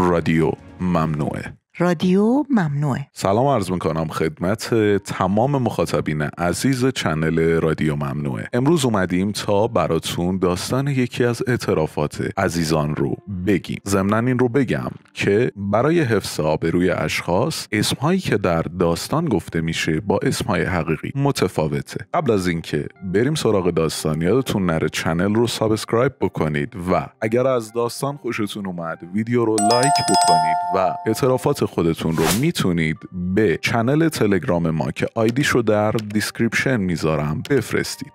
رادیو ممنوعه. رادیو ممنوعه. سلام عرض میکنم خدمت تمام مخاطبین عزیز چنل رادیو ممنوعه. امروز اومدیم تا براتون داستان یکی از اعترافات عزیزان رو بگیم. ضمناً این رو بگم که برای حفظ آبروی اشخاص اسمهایی که در داستان گفته میشه با اسمهای حقیقی متفاوته. قبل از اینکه بریم سراغ داستان یادتون نره چنل رو سابسکرایب بکنید و اگر از داستان خوشتون اومد ویدیو رو لایک بکنید و اعترافات خودتون رو میتونید به چنل تلگرام ما که آیدیشو در دیسکریپشن میذارم بفرستید.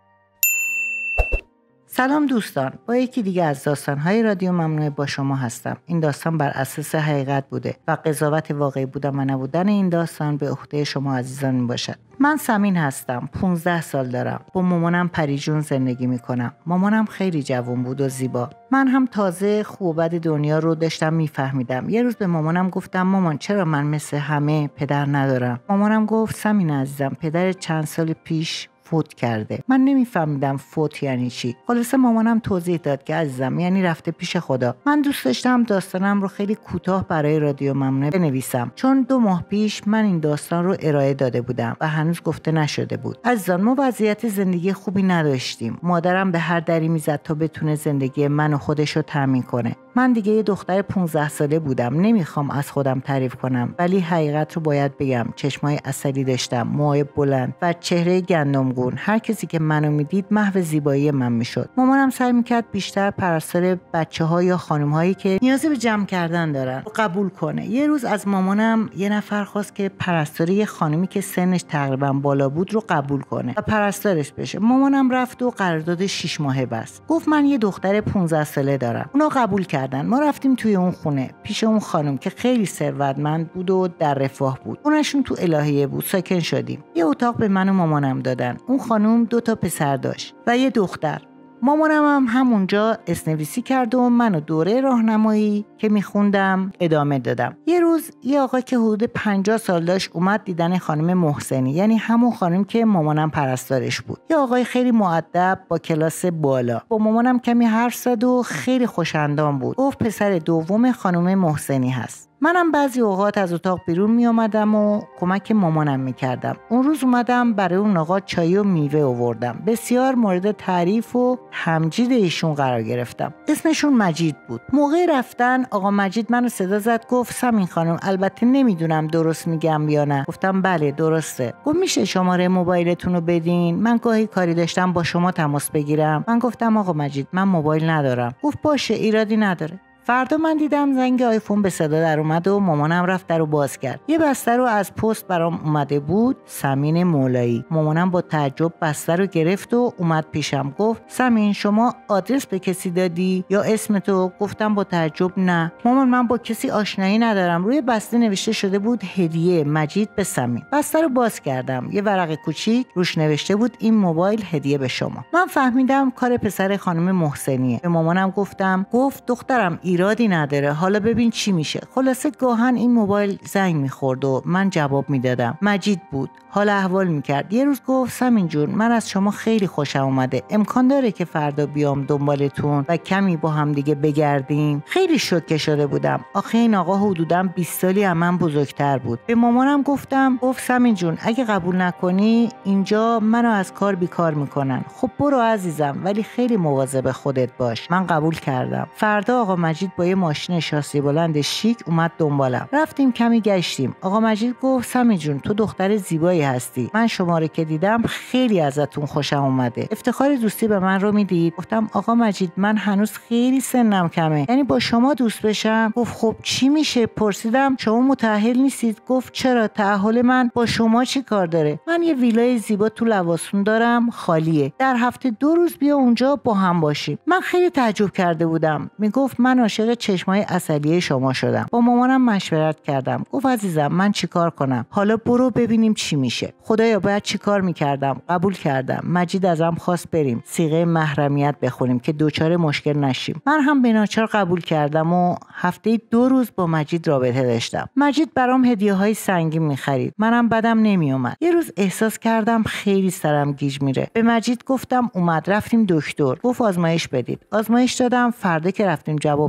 سلام دوستان، با یکی دیگه از داستان‌های رادیو ممنوعه با شما هستم. این داستان بر اساس حقیقت بوده و قضاوت واقعی بودن و نبودن این داستان به عهده شما عزیزان میباشد. من سمین هستم، 15 سال دارم. با مامانم پریجون زندگی میکنم. مامانم خیلی جوان بود و زیبا. من هم تازه خوب و بد دنیا رو داشتم میفهمیدم. یه روز به مامانم گفتم مامان چرا من مثل همه پدر ندارم؟ مامانم گفت سمین عزیزم، پدر چند سال پیش فوت کرده. من نمیفهمیدم فوت یعنی چی. خلاصه مامانم توضیح داد که عزیزم یعنی رفته پیش خدا. من دوست داشتم داستانم رو خیلی کوتاه برای رادیو ممنوعه بنویسم، چون 2 ماه پیش من این داستان رو ارائه داده بودم و هنوز گفته نشده بود. عزیزان، ما وضعیت زندگی خوبی نداشتیم. مادرم به هر دری میزد تا بتونه زندگی من و خودش رو تامین کنه. من دیگه یه دختر 15 ساله بودم. نمیخوام از خودم تعریف کنم، ولی حقیقت رو باید بگم. چشمای عسلی داشتم، موهای بلند و چهره گندمگون. هر کسی که منو میدید محو زیبایی من میشد. مامانم سعی میکرد بیشتر پرستار بچه‌ها یا خانم‌هایی که نیازی به جمع کردن دارن رو قبول کنه. یه روز از مامانم یه نفر خواست که پرستار یه خانمی که سنش تقریبا بالا بود رو قبول کنه و پرستارش بشه. مامانم رفت و قرارداد 6 ماهه بست. گفت من یه دختر 15 ساله دارم. اونا قبول کردن. ما رفتیم توی اون خونه پیش اون خانم که خیلی ثروتمند بود و در رفاه بود. اونشون تو الهیه بود. ساکن شدیم. یه اتاق به من و مامانم دادن. اون خانم 2 تا پسر داشت و یه دختر. مامانم هم همونجا اسنویسی کرد و منو دوره راهنمایی که میخوندم ادامه دادم. یه روز یه آقا که حدود 50 سال داشت اومد دیدن خانم محسنی، یعنی همون خانم که مامانم پرستارش بود. یه آقای خیلی مؤدب با کلاس بالا. با مامانم کمی حرف زد و خیلی خوش‌اندام بود. گفت پسر دوم خانم محسنی هست. منم بعضی اوقات از اتاق بیرون می اومدم و کمک مامانم میکردم. اون روز اومدم برای اون آقا چای و میوه آوردم. بسیار مورد تعریف و تمجید ایشون قرار گرفتم. اسمشون مجید بود. موقع رفتن آقا مجید منو صدا زد، گفت سمین خانم البته نمیدونم درست میگم یا نه. گفتم بله درسته. گفت میشه شماره موبایلتون رو بدین؟ من گاهی کاری داشتم با شما تماس بگیرم. من گفتم آقا مجید من موبایل ندارم. گفت باشه ایرادی نداره. فردا من دیدم زنگ آیفون به صدا در اومد و مامانم رفت درو باز کرد. یه بسته رو از پست برام اومده بود، سمین مولایی. مامانم با تعجب بسته رو گرفت و اومد پیشم. گفت سمین شما آدرس به کسی دادی یا اسمتو؟ گفتم با تعجب نه مامان من با کسی آشنایی ندارم. روی بسته نوشته شده بود هدیه مجید به سمین. بسته رو باز کردم. یه ورق کوچیک روش نوشته بود این موبایل هدیه به شما. من فهمیدم کار پسر خانم محسنیه. به مامانم گفت دخترم ایرادی نداره، حالا ببین چی میشه. خلاصه گاهن این موبایل زنگ میخورد و من جواب میدادم. مجید بود، حال احوال میکرد. یه روز گفت سمین جون من از شما خیلی خوشم اومده، امکان داره که فردا بیام دنبالتون و کمی با هم دیگه بگردیم؟ خیلی شوکه شده بودم. آخه این آقا حدوداً 20 سالی از من بزرگتر بود. به مامانم گفت سمین جون اگه قبول نکنی اینجا منو از کار بیکار میکنن. خب برو عزیزم، ولی خیلی مواظب خودت باش. من قبول کردم. فردا آقا مجید با یه ماشین شاسی بلند شیک اومد دنبالم. رفتیم کمی گشتیم. آقا مجید گفت سمین جون تو دختر زیبایی هستی. من شما رو که دیدم خیلی ازتون خوشم اومده. افتخار دوستی به من رو میدید؟ گفتم آقا مجید من هنوز خیلی سنم کمه، یعنی با شما دوست بشم؟ گفت خب چی میشه؟ پرسیدم شما متأهل نیستید؟ گفت چرا، تأهل من با شما چی کار داره؟ من یه ویلای زیبا تو لواسون دارم خالیه، در هفته 2 روز بیا اونجا با هم باشیم. من خیلی تعجب کرده بودم. میگفت من عاشق چشمای عسلی شما شدم. با مامانم مشورت کردم. گفت عزیزم من چیکار کنم؟ حالا برو ببینیم چی میشه. خدایا باید چیکار میکردم؟ قبول کردم. مجید ازم خواست بریم صیغه محرمیت بخونیم که دوچار مشکل نشیم. من هم به ناچار قبول کردم و هفته 2 روز با مجید رابطه داشتم. مجید برام هدیه‌های سنگین می‌خرید. منم بدم نمیومد. یه روز احساس کردم خیلی سرم گیج میره. به مجید گفتم اومد. رفتیم دکتر. گفت آزمایش بدید. آزمایش دادم. فردا که رفتیم جواب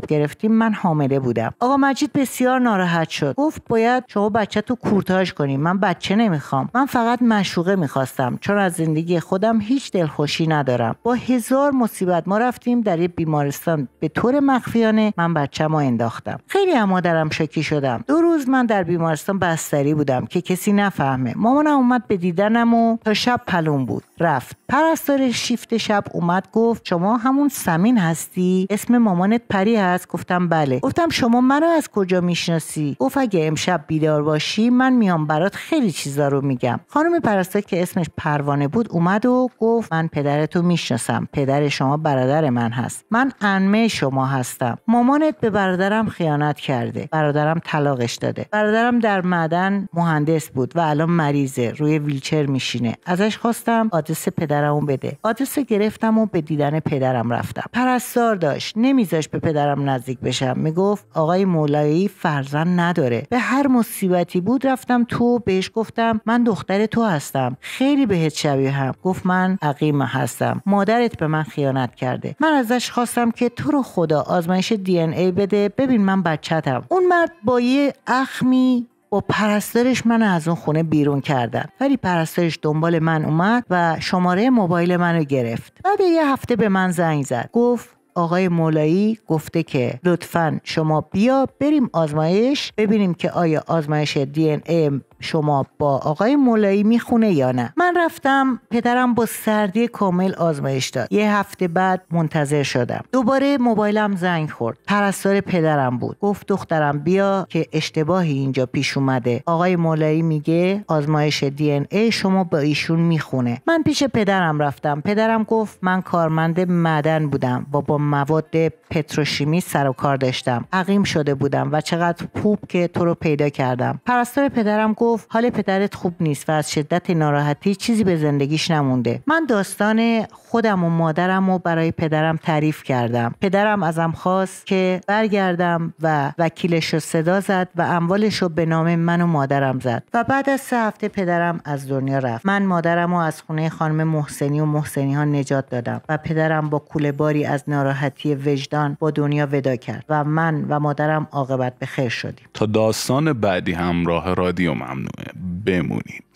گرفتیم من حامله بودم. آقا مجید بسیار ناراحت شد. گفت باید شما بچه‌تو کورتاژ کنی. من بچه نمیخوام. من فقط معشوقه میخواستم، چون از زندگی خودم هیچ دلخوشی ندارم. با 1000 مصیبت ما رفتیم در یه بیمارستان، به طور مخفیانه من بچه‌مو انداختم. خیلی از مادرم شوکه شدم. 2 روز من در بیمارستان بستری بودم که کسی نفهمه. مامانم اومد به دیدنم و تا شب پلون بود. رفت. پرستار شیفت شب اومد گفت شما همون سمین هستی؟ اسم مامانت پری هست؟ گفتم بله. گفتم شما منو از کجا میشناسی؟ گفت اگه امشب بیدار باشی من میام برات خیلی چیزا رو میگم. خانم پرستار که اسمش پروانه بود اومد و گفت من پدرتو میشناسم. پدر شما برادر من هست. من عمه شما هستم. مامانت به برادرم خیانت کرده. برادرم طلاقش داده. برادرم در معدن مهندس بود و الان مریضه، روی ویلچر میشینه. ازش خواستم آدرس پدرمو بده. آدرس گرفتم و به دیدن پدرم رفتم. پرستار داشت نمیذاش به پدرم نزدیک بشم. میگفت آقای مولایی فرزند نداره. به هر مصیبتی بود رفتم تو، بهش گفتم من دختر تو هستم، خیلی بهت شبیهم. گفت من عقیم هستم، مادرت به من خیانت کرده. من ازش خواستم که تو رو خدا آزمایش DNA بده ببین من بچه‌تم. اون مرد با یه اخمی با پرستارش من از اون خونه بیرون کردن، ولی پرستارش دنبال من اومد و شماره موبایل منو گرفت. بعد یه هفته به من زنگ زد، گفت آقای مولایی گفته که لطفاً شما بیا بریم آزمایش ببینیم که آیا آزمایش DNA شما با آقای مولایی میخونه یا نه. من رفتم. پدرم با سردی کامل آزمایش داد. یه هفته بعد منتظر شدم. دوباره موبایلم زنگ خورد. پرستار پدرم بود. گفت دخترم بیا که اشتباهی اینجا پیش اومده. آقای مولایی میگه آزمایش DNA شما با ایشون میخونه. من پیش پدرم رفتم. پدرم گفت من کارمند معدن بودم و با مواد پتروشیمی سر و کار داشتم. عقیم شده بودم و چقدر خوب که تو رو پیدا کردم. پرستار پدرم گفت حال پدرت خوب نیست و از شدت ناراحتی چیزی به زندگیش نمونده. من داستان خودم و مادرم رو برای پدرم تعریف کردم. پدرم ازم خواست که برگردم و وکیلش رو صدا زد و اموالش رو به نام من و مادرم زد و بعد از 3 هفته پدرم از دنیا رفت. من مادرم رو از خونه خانم محسنی و محسنی ها نجات دادم و پدرم با کوله باری از ناراحتی وجدان با دنیا ودا کرد و من و مادرم عاقبت به خیر شدیم. تا داستان بعدی همراه رادیو ممنوعه بمونید.